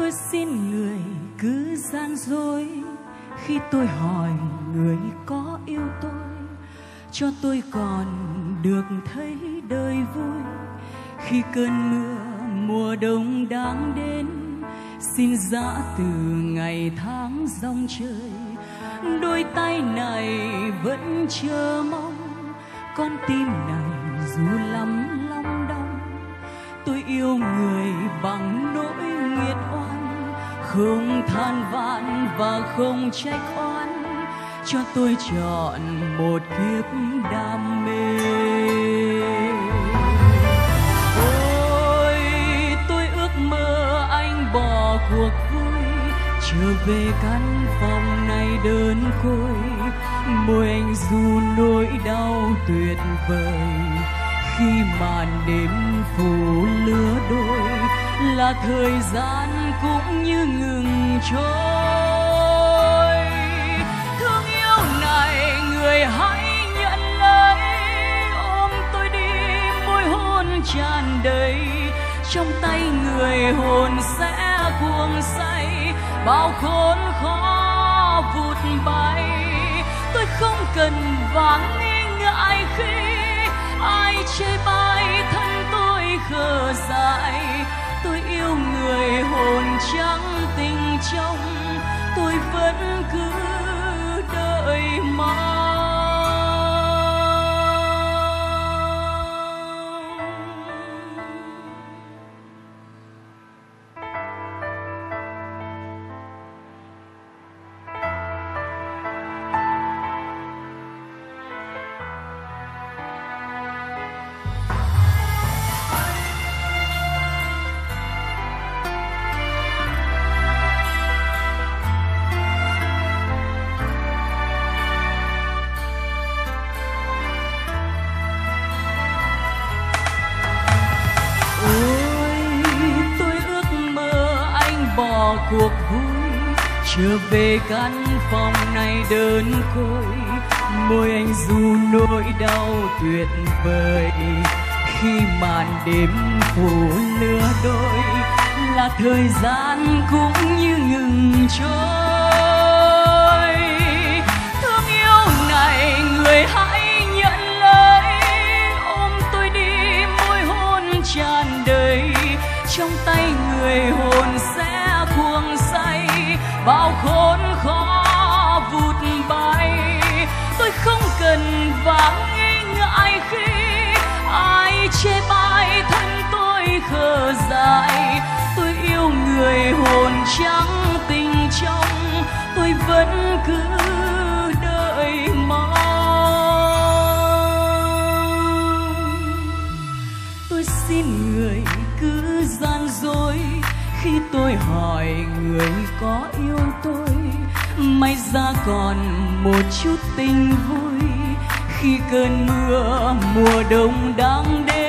Tôi xin người cứ gian dối khi tôi hỏi người có yêu tôi, cho tôi còn được thấy đời vui. Khi cơn mưa mùa đông đang đến, xin dã từ ngày tháng dòng trời. Đôi tay này vẫn chờ mong, con tim này dù lắm long đong. Tôi yêu người bằng nỗi nghiệt oan, không than vãn và không trách oan, cho tôi chọn một kiếp đam mê. Tôi ước mơ anh bỏ cuộc vui, trở về căn phòng này đơn côi. Môi anh ru nỗi đau tuyệt vời, khi màn đêm phủ lứa đôi là thời gian cũng như ngừng trôi. Thương yêu này người hãy nhận lấy, ôm tôi đi môi hôn tràn đầy. Trong tay người hồn sẽ cuồng say, bao khốn khó vụt bay. Tôi không cần vàng nghi ngại khi ai chê bai thân tôi khờ dại. Tôi yêu người hồn trắng tình trong, tôi vẫn cứ đợi mong. Cuộc vui trở về căn phòng này đơn côi. Môi anh ru nỗi đau tuyệt vời, khi màn đêm phủ lứa đôi là thời gian cũng như ngừng trôi. Thương yêu này người hãy nhận lấy, ôm tôi đi môi hôn tràn đầy. Trong tay người hồn sẽ cuồng say, bao khốn khó vụt bay. Tôi không cần vàng nghi ngại khi ai chê bai thân tôi khờ dại. Tôi yêu người hồn trắng tình trong, tôi vẫn cứ đợi mong. Tôi xin người cứ gian dối khi tôi hỏi người có yêu tôi. May ra còn một chút tình vui khi cơn mưa mùa đông đang đến.